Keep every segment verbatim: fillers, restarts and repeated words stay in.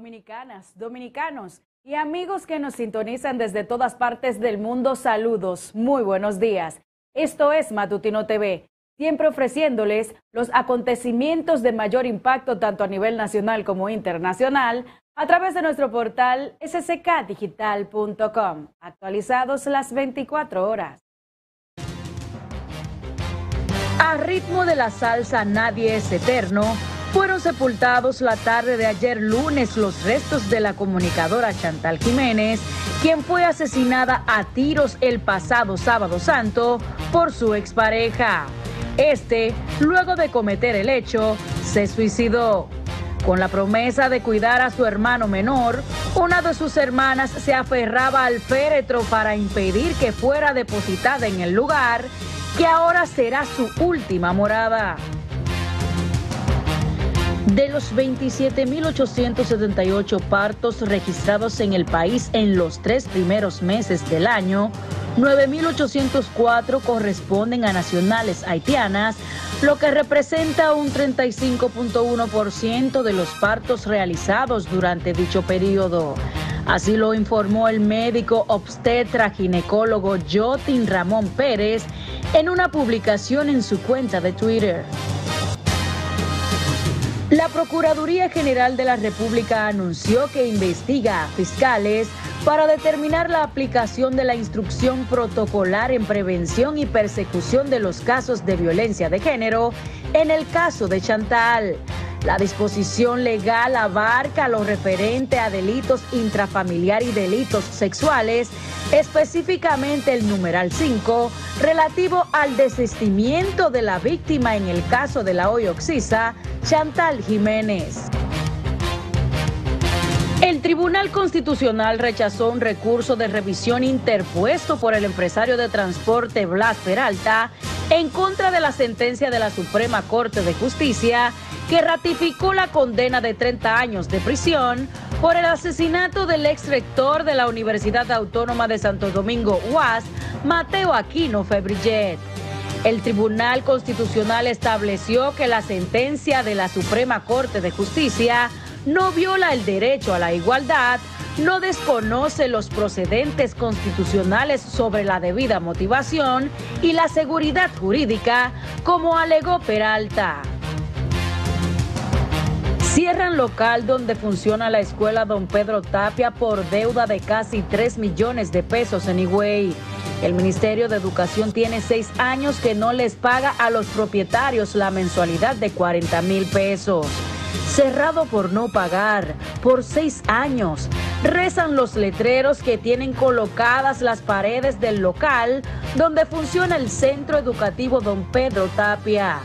Dominicanas, dominicanos y amigos que nos sintonizan desde todas partes del mundo, saludos, muy buenos días. Esto es Matutino T V, siempre ofreciéndoles los acontecimientos de mayor impacto tanto a nivel nacional como internacional a través de nuestro portal s c k digital punto com, actualizados las veinticuatro horas. A ritmo de la salsa Nadie es Eterno, fueron sepultados la tarde de ayer lunes los restos de la comunicadora Chantal Jiménez, quien fue asesinada a tiros el pasado sábado santo por su expareja. Este, luego de cometer el hecho, se suicidó. Con la promesa de cuidar a su hermano menor, una de sus hermanas se aferraba al féretro para impedir que fuera depositada en el lugar, que ahora será su última morada. De los veintisiete mil ochocientos setenta y ocho partos registrados en el país en los tres primeros meses del año, nueve mil ochocientos cuatro corresponden a nacionales haitianas, lo que representa un treinta y cinco punto uno por ciento de los partos realizados durante dicho periodo. Así lo informó el médico obstetra ginecólogo Jotin Ramón Pérez en una publicación en su cuenta de Twitter. La Procuraduría General de la República anunció que investiga a fiscales para determinar la aplicación de la instrucción protocolar en prevención y persecución de los casos de violencia de género en el caso de Chantal. La disposición legal abarca lo referente a delitos intrafamiliar y delitos sexuales, específicamente el numeral cinco, relativo al desistimiento de la víctima en el caso de la hoy occisa, Chantal Jiménez. El Tribunal Constitucional rechazó un recurso de revisión interpuesto por el empresario de transporte Blas Peralta en contra de la sentencia de la Suprema Corte de Justicia que ratificó la condena de treinta años de prisión por el asesinato del ex rector de la Universidad Autónoma de Santo Domingo, U A S, Mateo Aquino Febrillet. El Tribunal Constitucional estableció que la sentencia de la Suprema Corte de Justicia no viola el derecho a la igualdad, no desconoce los procedentes constitucionales sobre la debida motivación y la seguridad jurídica, como alegó Peralta. Cierran local donde funciona la escuela Don Pedro Tapia por deuda de casi tres millones de pesos en Higüey. El Ministerio de Educación tiene seis años que no les paga a los propietarios la mensualidad de cuarenta mil pesos. Cerrado por no pagar, por seis años, rezan los letreros que tienen colocadas las paredes del local donde funciona el Centro Educativo Don Pedro Tapia.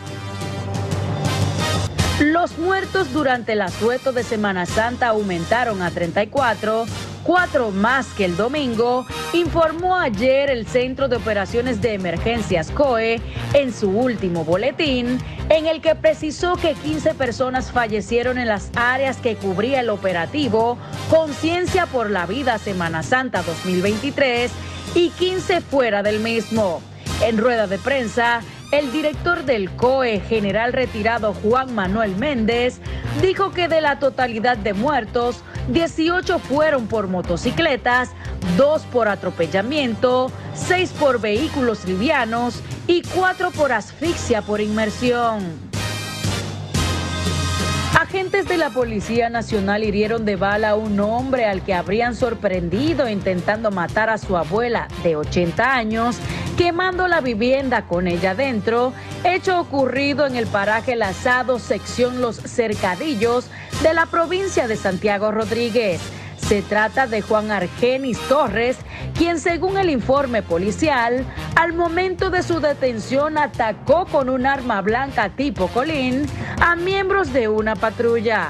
Los muertos durante el asueto de Semana Santa aumentaron a treinta y cuatro, cuatro más que el domingo, informó ayer el Centro de Operaciones de Emergencias C O E en su último boletín, en el que precisó que quince personas fallecieron en las áreas que cubría el operativo Conciencia por la Vida Semana Santa dos mil veintitrés y quince fuera del mismo. En rueda de prensa, el director del C O E, general retirado Juan Manuel Méndez, dijo que de la totalidad de muertos, dieciocho fueron por motocicletas, dos por atropellamiento, seis por vehículos livianos y cuatro por asfixia por inmersión. Agentes de la Policía Nacional hirieron de bala a un hombre al que habrían sorprendido intentando matar a su abuela de ochenta años, quemando la vivienda con ella dentro, hecho ocurrido en el paraje Lazado, sección Los Cercadillos, de la provincia de Santiago Rodríguez. Se trata de Juan Argenis Torres, quien según el informe policial, al momento de su detención atacó con un arma blanca tipo colín a miembros de una patrulla.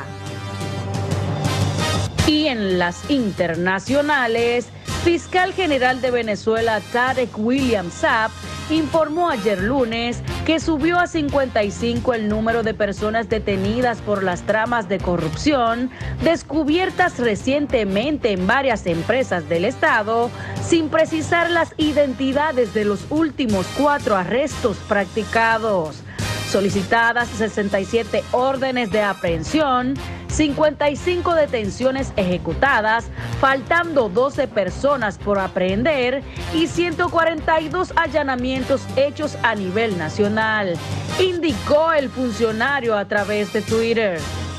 Y en las internacionales, Fiscal General de Venezuela Tarek William Saab informó ayer lunes que subió a cincuenta y cinco el número de personas detenidas por las tramas de corrupción descubiertas recientemente en varias empresas del Estado, sin precisar las identidades de los últimos cuatro arrestos practicados. Solicitadas sesenta y siete órdenes de aprehensión, cincuenta y cinco detenciones ejecutadas, faltando doce personas por aprehender y ciento cuarenta y dos allanamientos hechos a nivel nacional, indicó el funcionario a través de Twitter.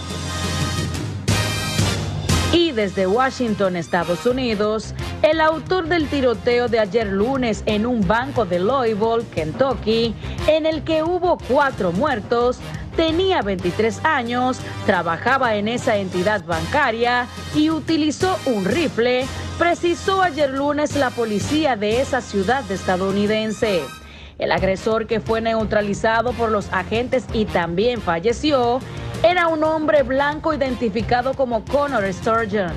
Y desde Washington, Estados Unidos, el autor del tiroteo de ayer lunes en un banco de Louisville, Kentucky, en el que hubo cuatro muertos, tenía veintitrés años, trabajaba en esa entidad bancaria y utilizó un rifle, precisó ayer lunes la policía de esa ciudad estadounidense. El agresor, que fue neutralizado por los agentes y también falleció, era un hombre blanco identificado como Connor Sturgeon.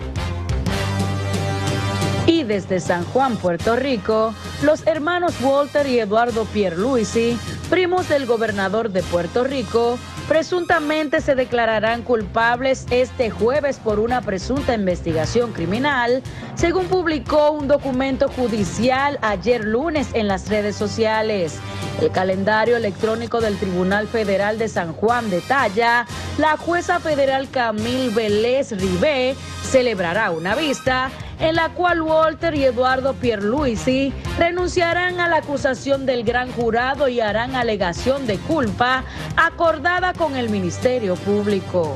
Y desde San Juan, Puerto Rico, los hermanos Walter y Eduardo Pierluisi, primos del gobernador de Puerto Rico, presuntamente se declararán culpables este jueves por una presunta investigación criminal, según publicó un documento judicial ayer lunes en las redes sociales. El calendario electrónico del Tribunal Federal de San Juan detalla: la jueza federal Camille Vélez Ribé celebrará una vista en la cual Walter y Eduardo Pierluisi renunciarán a la acusación del gran jurado y harán alegación de culpa acordada con el Ministerio Público.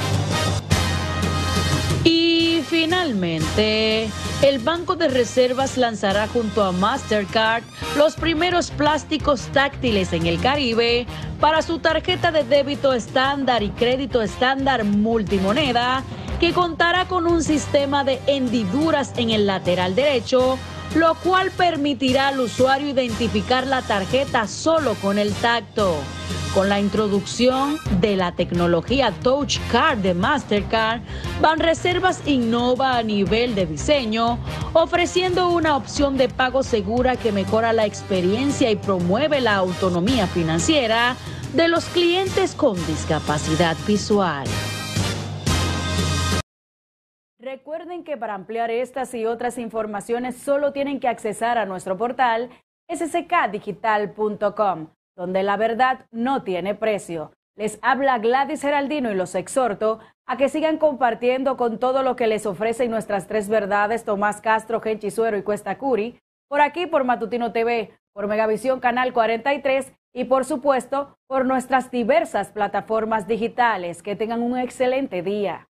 Y finalmente, el Banco de Reservas lanzará junto a Mastercard los primeros plásticos táctiles en el Caribe para su tarjeta de débito estándar y crédito estándar multimoneda, que contará con un sistema de hendiduras en el lateral derecho, lo cual permitirá al usuario identificar la tarjeta solo con el tacto. Con la introducción de la tecnología Touch Card de Mastercard, Banreservas innova a nivel de diseño, ofreciendo una opción de pago segura que mejora la experiencia y promueve la autonomía financiera de los clientes con discapacidad visual. Recuerden que para ampliar estas y otras informaciones solo tienen que accesar a nuestro portal s s k digital punto com, donde la verdad no tiene precio. Les habla Gladys Geraldino y los exhorto a que sigan compartiendo con todo lo que les ofrecen nuestras tres verdades, Tomás Castro, Genchi Suero y Cuesta Curi, por aquí por Matutino T V, por Megavisión Canal cuarenta y tres y por supuesto por nuestras diversas plataformas digitales. Que tengan un excelente día.